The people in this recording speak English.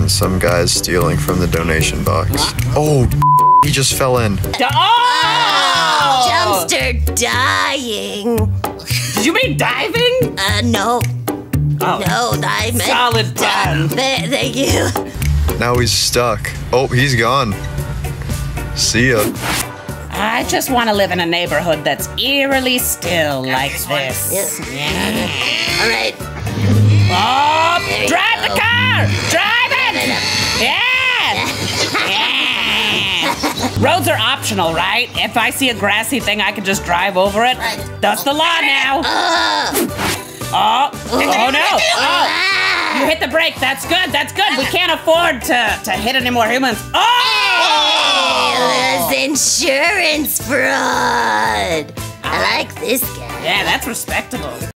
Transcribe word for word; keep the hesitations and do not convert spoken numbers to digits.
and some guy's stealing from the donation box. Oh, he just fell in. Oh! Dumpster dying. Did you mean diving? Uh, no. Oh. No, I meant... Solid done. Th thank you. Now he's stuck. Oh, he's gone. See ya. I just want to live in a neighborhood that's eerily still like this. Yes. Yeah. All right. Oh, There drive you the go. car! Drive it! Yeah! Yeah! Roads are optional, right? If I see a grassy thing, I can just drive over it. That's the law now. Oh, oh no! Oh, you hit the brake. That's good. That's good. We can't afford to to hit any more humans. Oh! That's insurance fraud. I like this guy. Yeah, that's respectable.